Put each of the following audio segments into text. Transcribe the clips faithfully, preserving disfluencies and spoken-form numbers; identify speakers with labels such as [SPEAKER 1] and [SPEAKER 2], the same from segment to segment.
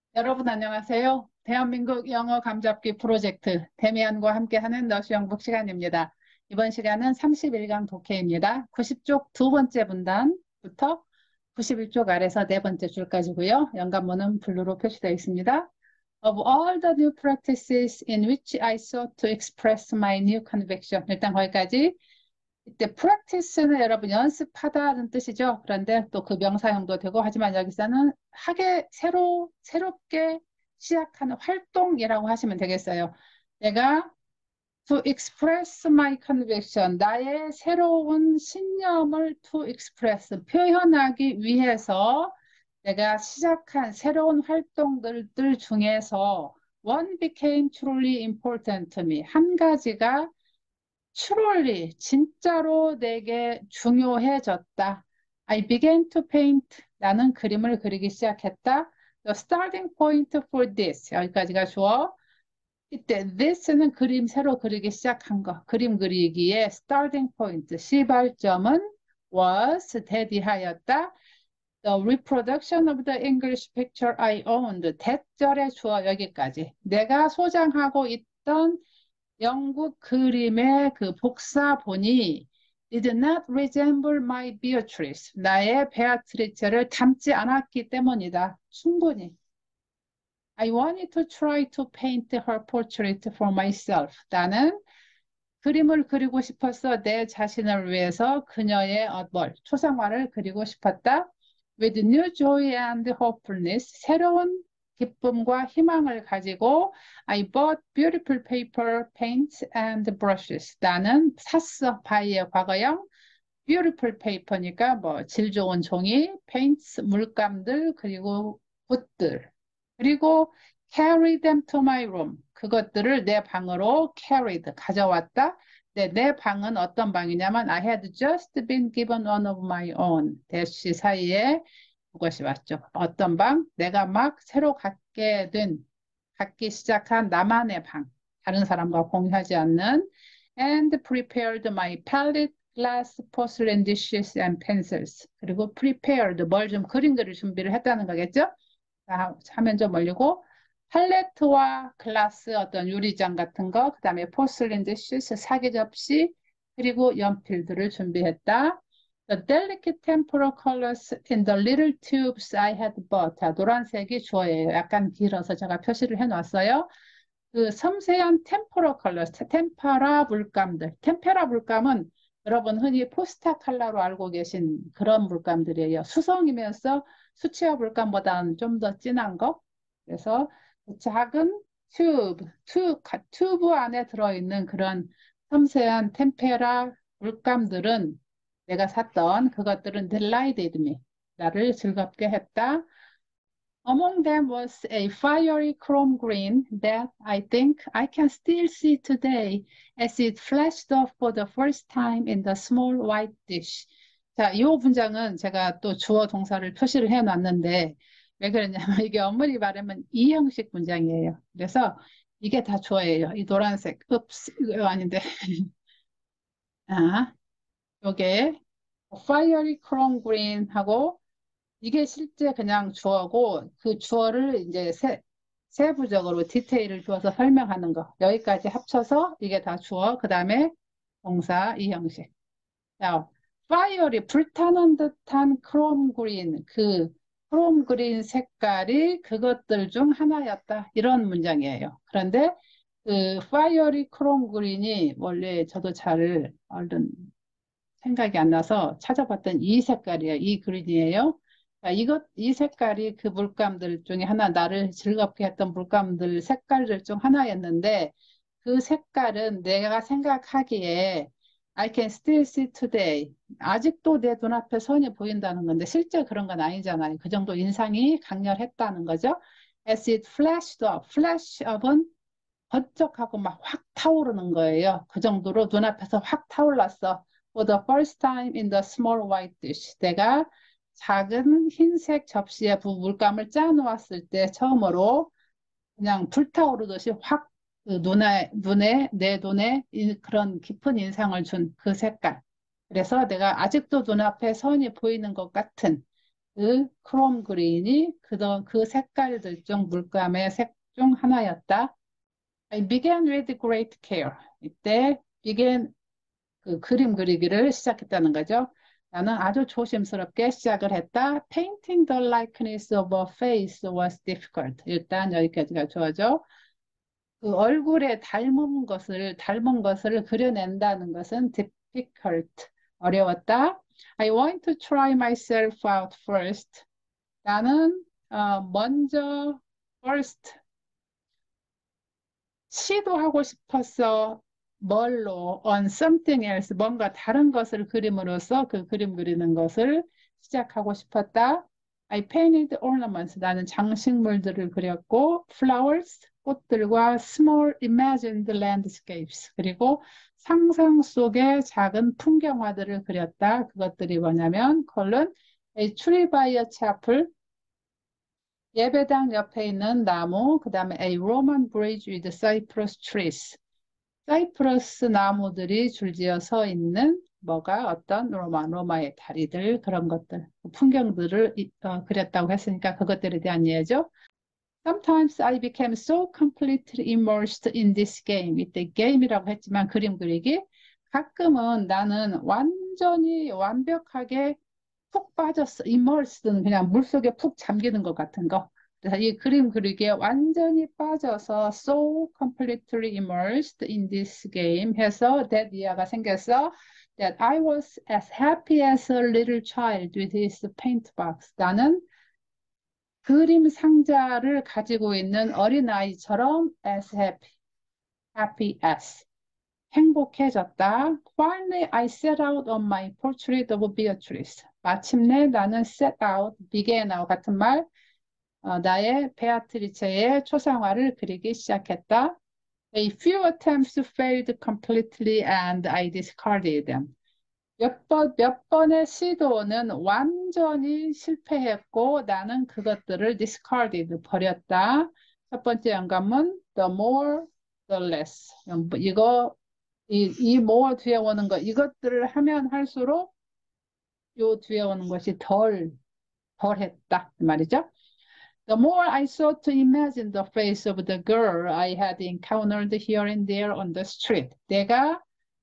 [SPEAKER 1] 여러분 안녕하세요. 대한민국 영어 감잡기 프로젝트 데미안과 함께하는 너시 영북 시간입니다. 이번 시간은 삼십일 강 독해입니다. 구십 쪽 두 번째 분단부터 구십일 쪽 아래서 네 번째 줄까지고요. 연관문은 블루로 표시되어 있습니다. Of all the new practices in which I sought to express my new conviction. 일단 거기까지. 이때 practice는 여러분 연습하다는 뜻이죠. 그런데 또 그 명사형도 되고 하지만 여기서는 하게 새로 새롭게 시작하는 활동이라고 하시면 되겠어요. 내가 to express my conviction 나의 새로운 신념을 to express 표현하기 위해서 내가 시작한 새로운 활동들 중에서 one became truly important to me 한 가지가 truly 진짜로 내게 중요해졌다. I began to paint. 나는 그림을 그리기 시작했다. The starting point for this. 여기까지가 주어. 이때 this는 그림 새로 그리기 시작한 거. 그림 그리기의 starting point. 시발점은 was 대디하였다. The reproduction of the English picture I owned. 대절의 주어 여기까지. 내가 소장하고 있던 영국 그림의 그 복사본이 did not resemble my Beatrice. 나의 베아트리체를 닮지 않았기 때문이다. 충분히. I wanted to try to paint her portrait for myself. 나는 그림을 그리고 싶었어. 내 자신을 위해서 그녀의 어, 뭘, 초상화를 그리고 싶었다. With new joy and hopefulness. 새로운 기쁨과 희망을 가지고 I bought beautiful paper, paints and brushes. 나는 샀어. 바이의 과거형. beautiful paper니까 뭐 질 좋은 종이, paints 물감들 그리고 붓들. 그리고 carry them to my room. 그것들을 내 방으로 carried 가져왔다. 네, 내 방은 어떤 방이냐면 I had just been given one of my own. 대시 사이에 그것이 왔죠. 어떤 방? 내가 막 새로 갖게 된, 갖기 시작한 나만의 방. 다른 사람과 공유하지 않는 and prepared my palette, glass, porcelain dishes and pencils. 그리고 prepared 뭘 좀 그림 그릴 준비를 했다는 거겠죠? 자, 화면 좀 올리고 팔레트와 글라스 어떤 유리잔 같은 거, 그 다음에 포슬린 디쉬스 사계 접시, 그리고 연필들을 준비했다. The delicate temporal colors in the little tubes I had bought. 자, 노란색이 주어예요. 약간 길어서 제가 표시를 해놨어요. 그 섬세한 템포럴 컬러, 템파라 물감들. 템페라 물감은 여러분 흔히 포스타 컬러로 알고 계신 그런 물감들이에요. 수성이면서 수채화 물감보다는 좀 더 진한 거. 그래서 작은 튜브, 튜, 튜브 안에 들어있는 그런 섬세한 템페라 물감들은 내가 샀던 그것들은 delighted me. 나를 즐겁게 했다. Among them was a fiery chrome green that I think I can still see today as it flashed off for the first time in the small white dish. 자, 이 문장은 제가 또 주어 동사를 표시를 해놨는데 왜 그러냐면 이게 엄밀히 말하면 이 형식 문장이에요. 그래서 이게 다 주어예요. 이 노란색, 읍스, 이거 아닌데. 아, 요게 fiery chrome green 하고 이게 실제 그냥 주어고 그 주어를 이제 세, 세부적으로 디테일을 주어서 설명하는 거. 여기까지 합쳐서 이게 다 주어. 그 다음에 동사 이 형식. 자, 파이어리 불타는 듯한 크롬 그린 그 크롬 그린 색깔이 그것들 중 하나였다. 이런 문장이에요. 그런데 그 파이어리 크롬 그린이 원래 저도 잘 얼른 생각이 안 나서 찾아봤던 이 색깔이에요. 이 그린이에요. 자, 이것, 이 색깔이 그 물감들 중에 하나, 나를 즐겁게 했던 물감들 색깔들 중 하나였는데, 그 색깔은 내가 생각하기에 I can still see today. 아직도 내 눈앞에 선이 보인다는 건데, 실제 그런 건 아니잖아요. 그 정도 인상이 강렬했다는 거죠. As it flashed up. flash up은 번쩍하고 막 확 타오르는 거예요. 그 정도로 눈앞에서 확 타올랐어. For the first time in the small white dish. 내가 작은 흰색 접시에 부 물감을 짜 놓았을 때 처음으로 그냥 불타오르듯이 확 그 눈에, 눈에, 내 눈에 이- 그런 깊은 인상을 준 그 색깔. 그래서 내가 아직도 눈앞에 선이 보이는 것 같은 그 크롬 그린이 그던 그 색깔들 중 물감의 색 중 하나였다. I began with great care. 이때 began 그 그림 그리기를 시작했다는 거죠. 나는 아주 조심스럽게 시작을 했다. Painting the likeness of a face was difficult. 일단 여기까지가 좋아져. 그 얼굴에 닮은 것을 닮은 것을 그려낸다는 것은 difficult 어려웠다. I want to try myself out first. 나는 어, 먼저 first 시도하고 싶었어. 뭘로? On something else. 뭔가 다른 것을 그림으로써 그 그림 그리는 것을 시작하고 싶었다. I painted ornaments. 나는 장식물들을 그렸고, flowers, 꽃들과 small imagined landscapes. 그리고 상상 속의 작은 풍경화들을 그렸다. 그것들이 뭐냐면, 컬은 a tree by a chapel. 예배당 옆에 있는 나무, 그 다음에 a Roman bridge with cypress trees. 사이프러스 나무들이 줄지어 서 있는 뭐가 어떤 로마, 로마의 다리들 그런 것들, 풍경들을 이- 어, 그렸다고 했으니까 그것들에 대한 이해죠. Sometimes I became so completely immersed in this game. 이때 게임이라고 했지만 그림 그리기. 가끔은 나는 완전히 완벽하게 푹 빠졌어. immersed는 그냥 물속에 푹 잠기는 것 같은 거. 그래서 이 그림 그리기에 완전히 빠져서 so completely immersed in this game 해서 that 이하가 생겼어. That I was as happy as a little child with his paint box. 나는 그림 상자를 가지고 있는 어린아이처럼 as happy, happy as 행복해졌다. Finally, I set out on my portrait of Beatrice. 마침내 나는 set out, began와 같은 말, 어, 나의 베아트리체의 초상화를 그리기 시작했다. A few attempts failed completely and I discarded them. 몇 번, 몇 번의 시도는 완전히 실패했고 나는 그것들을 discarded, 버렸다. 첫 번째 영감은 the more, the less. 이거 이, 이 more 뒤에 오는 거, 이것들을 하면 할수록 요 뒤에 오는 것이 덜, 덜 했다. 이 말이죠. The more I sought to imagine the face of the girl I had encountered here and there on the street. 내가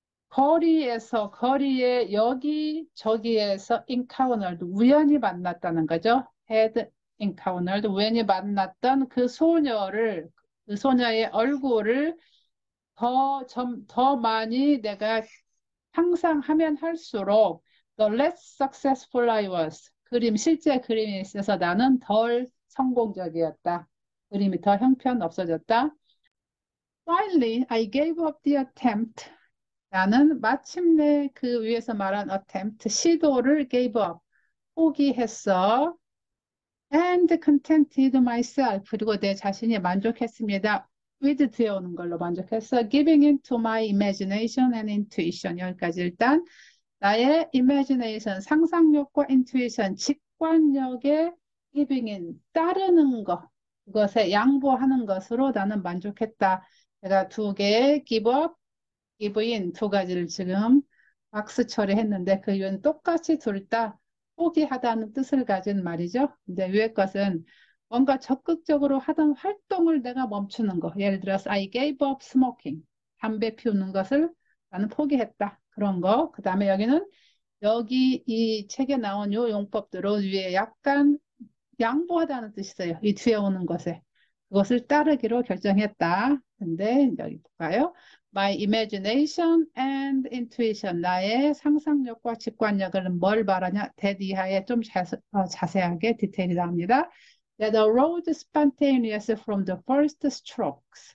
[SPEAKER 1] 거리에서, 거리에 여기, 저기에서 encountered, 우연히 만났다는 거죠. had encountered, 우연히 만났던 그 소녀를, 그 소녀의 얼굴을 더, 점, 더 많이 내가 항상 하면 할수록 the less successful I was. 그림, 실제 그림에 있어서 나는 덜 성공적이었다. 그림이 더 형편없어졌다. Finally, I gave up the attempt. 나는 마침내 그 위에서 말한 attempt, 시도를 gave up, 포기했어. And contented myself. 그리고 내 자신이 만족했습니다. with 뒤에 오는 걸로 만족했어. Giving into my imagination and intuition. 여기까지 일단 나의 imagination, 상상력과 intuition, 직관력에 giving in, 따르는 것, 그것에 양보하는 것으로 나는 만족했다. 제가 두 개의 give up, give in 두 가지를 지금 박스 처리했는데 그 이유는 똑같이 둘 다 포기하다는 뜻을 가진 말이죠. 근데 위에 것은 뭔가 적극적으로 하던 활동을 내가 멈추는 거. 예를 들어서 I gave up smoking. 담배 피우는 것을 나는 포기했다. 그런 거. 그 다음에 여기는 여기 이 책에 나온 요 용법대로 위에 약간 양보하다는 뜻이 있어요. 이 뒤에 오는 것에. 그것을 따르기로 결정했다. 근데 여기 볼까요? My imagination and intuition. 나의 상상력과 직관력을 뭘 말하냐? that 이하에 좀 자세, 어, 자세하게 디테일이 나옵니다. That arose spontaneous from the first strokes.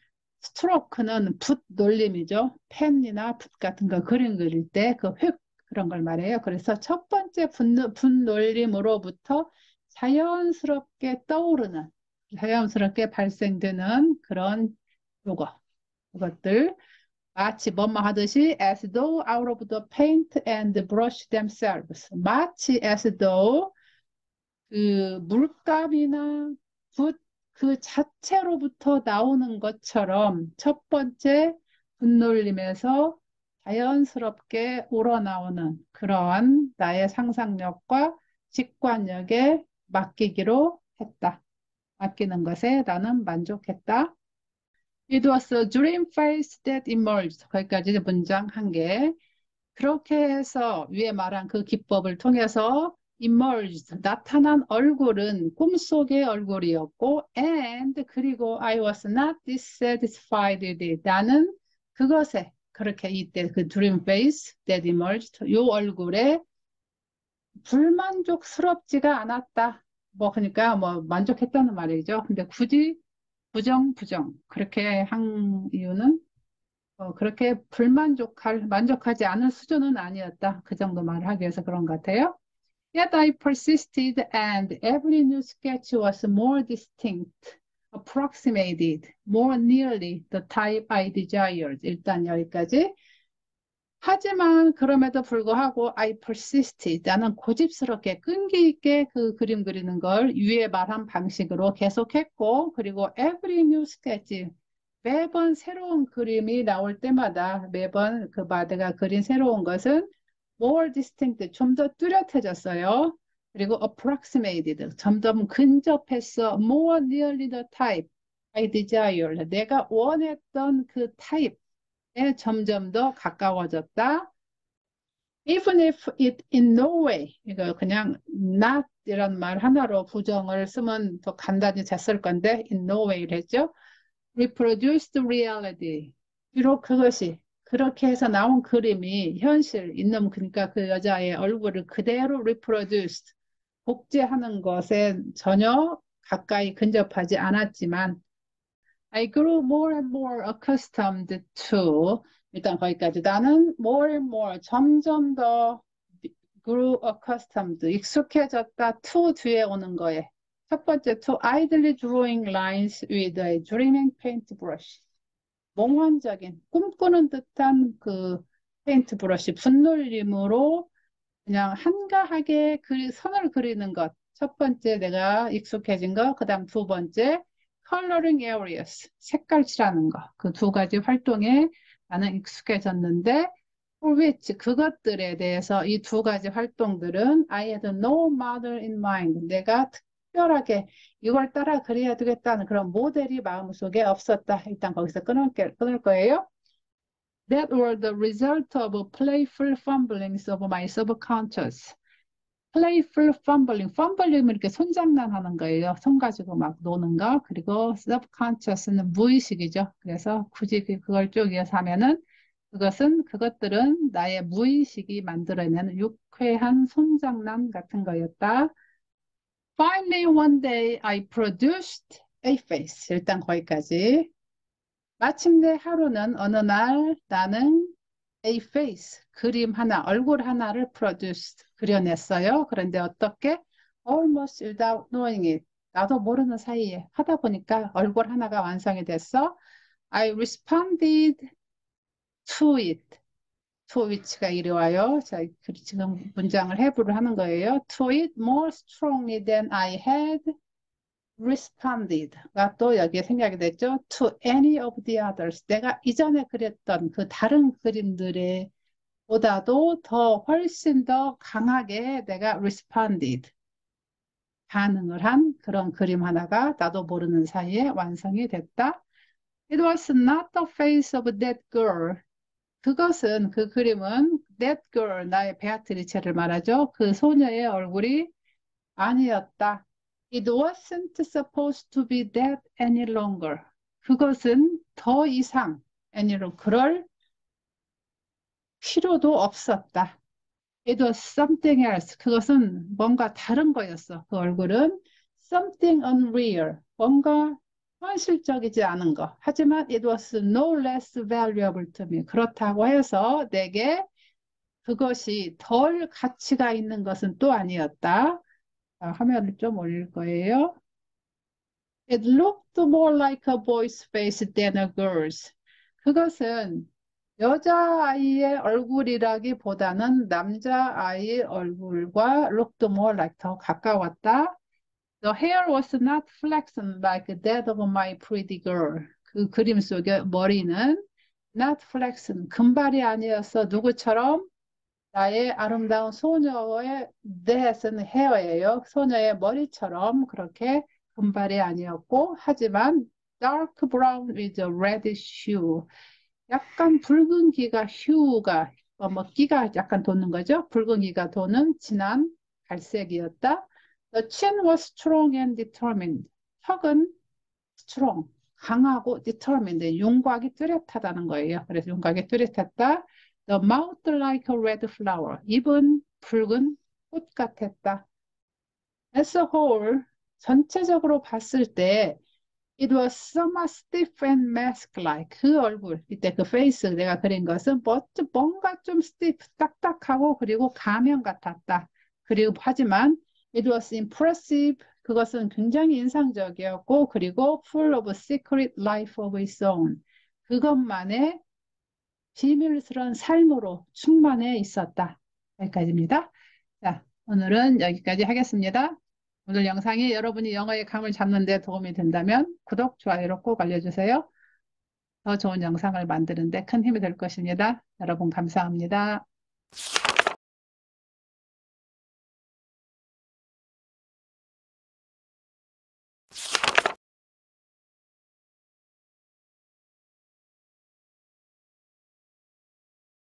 [SPEAKER 1] 스트로크는 붓 놀림이죠. 펜이나 붓 같은 거 그림 그릴 때 그 획 그런 걸 말해요. 그래서 첫 번째 붓, 붓 놀림으로부터 자연스럽게 떠오르는, 자연스럽게 발생되는 그런 요거, 이것들 마치 뭐뭐 하듯이 as though out of the paint and brush themselves. 마치 as though 그 물감이나 붓 그 자체로부터 나오는 것처럼 첫 번째 분놀림에서 자연스럽게 우러나오는 그런 나의 상상력과 직관력에 맡기기로 했다. 맡기는 것에 나는 만족했다. It was a dream face that emerged. 거기까지 문장 한 개. 그렇게 해서 위에 말한 그 기법을 통해서 emerged, 나타난 얼굴은 꿈속의 얼굴이었고 and 그리고 I was not dissatisfied with it. 나는 그것에 그렇게 이때 그 dream face that emerged 이 얼굴에 불만족스럽지가 않았다. 뭐 그러니까 뭐 만족했다는 말이죠. 근데 굳이 부정 부정 그렇게 한 이유는 어, 그렇게 불만족할, 만족하지 않을 수준은 아니었다. 그 정도 말을 하기 위해서 그런 것 같아요. Yet I persisted and every new sketch was more distinct, approximated, more nearly the type I desired. 일단 여기까지. 하지만 그럼에도 불구하고 I persisted. 나는 고집스럽게 끈기 있게 그 그림 그리는 걸 위에 말한 방식으로 계속했고 그리고 every new sketch 매번 새로운 그림이 나올 때마다 매번 그 마드가 그린 새로운 것은 more distinct, 좀 더 뚜렷해졌어요. 그리고 approximated, 점점 근접했어. more nearly the type I desired. 내가 원했던 그 타입에 점점 더 가까워졌다. Even if it in no way, 이거 그냥 not 이란 말 하나로 부정을 쓰면 더 간단히 잘 쓸 건데 in no way를 했죠. reproduced reality. 비록 그것이 그렇게 해서 나온 그림이 현실 있는 그러니까 그 여자의 얼굴을 그대로 reproduced 복제하는 것에 전혀 가까이 근접하지 않았지만 I grew more and more accustomed to 일단 거기까지 나는 more and more 점점 더 grew accustomed 익숙해졌다 to 뒤에 오는 거에 첫 번째 to idly drawing lines with a dreaming paintbrush 몽환적인 꿈꾸는 듯한 그 페인트 브러쉬 붓놀림으로 그냥 한가하게 그 선을 그리는 것. 첫 번째 내가 익숙해진 거, 그 다음 두 번째 coloring areas, 색깔 칠하는 거. 그 두 가지 활동에 나는 익숙해졌는데 for which 그것들에 대해서 이 두 가지 활동들은 I had no model in mind. 내가 특별하게 이걸 따라 그려야 되겠다는 그런 모델이 마음속에 없었다. 일단 거기서 끊을, 끊을 거예요. That were the result of playful fumblings of my subconscious. playful fumbling, fumbling 이렇게 손장난하는 거예요. 손 가지고 막 노는 거. 그리고 subconscious는 무의식이죠. 그래서 굳이 그걸 쭉 이어서 하면은 그것은 그것들은 나의 무의식이 만들어내는 유쾌한 손장난 같은 거였다. Finally, one day I produced a face. 일단 거기까지. 마침내 하루는 어느 날 나는 a face, 그림 하나, 얼굴 하나를 produced, 그려냈어요. 그런데 어떻게? Almost without knowing it. 나도 모르는 사이에 하다 보니까 얼굴 하나가 완성이 됐어. I responded to it. to which가 이리 와요. 자, 지금 문장을 해부를 하는 거예요. To it more strongly than I had responded가 또 여기에 생략이 됐죠. To any of the others. 내가 이전에 그렸던 그 다른 그림들에 보다도 더 훨씬 더 강하게 내가 responded 반응을 한 그런 그림 하나가 나도 모르는 사이에 완성이 됐다. It was not the face of that girl. 그것은 그 그림은 that girl 나의 베아트리체를 말하죠. 그 소녀의 얼굴이 아니었다. It wasn't supposed to be that any longer. 그것은 더 이상 any longer 그럴 필요도 없었다. It was something else. 그것은 뭔가 다른 거였어. 그 얼굴은 something unreal. 뭔가 현실적이지 않은 거. 하지만 it was no less valuable to me. 그렇다고 해서 내게 그것이 덜 가치가 있는 것은 또 아니었다. 자, 화면을 좀 올릴 거예요. It looked more like a boy's face than a girl's. 그것은 여자아이의 얼굴이라기보다는 남자아이의 얼굴과 looked more like 더 가까웠다. The hair was not flaxen like that of my pretty girl. 그 그림 속의 머리는 not flaxen, 금발이 아니어서 누구처럼 나의 아름다운 소녀의 that은 헤어예요. 소녀의 머리처럼 그렇게 금발이 아니었고, 하지만 dark brown with a reddish hue. 약간 붉은 기가 휴가 어, 뭐 기가 약간 도는 거죠. 붉은 기가 도는 진한 갈색이었다. The chin was strong and determined. 턱은 strong, 강하고 determined, 윤곽이 뚜렷하다는 거예요. 그래서 윤곽이 뚜렷했다. The mouth like a red flower. 입은 붉은 꽃 같았다. As a whole, 전체적으로 봤을 때 It was somewhat stiff and mask-like. 그 얼굴, 이때 그 페이스 내가 그린 것은 뭐 좀 뭔가 좀 stiff, 딱딱하고 그리고 가면 같았다. 그리고 하지만 it was impressive. 그것은 굉장히 인상적이었고 그리고 full of secret life of its own. 그것만의 비밀스러운 삶으로 충만해 있었다. 여기까지입니다. 자, 오늘은 여기까지 하겠습니다. 오늘 영상이 여러분이 영어의 감을 잡는 데 도움이 된다면 구독, 좋아요로 꼭 알려주세요. 더 좋은 영상을 만드는 데 큰 힘이 될 것입니다. 여러분 감사합니다.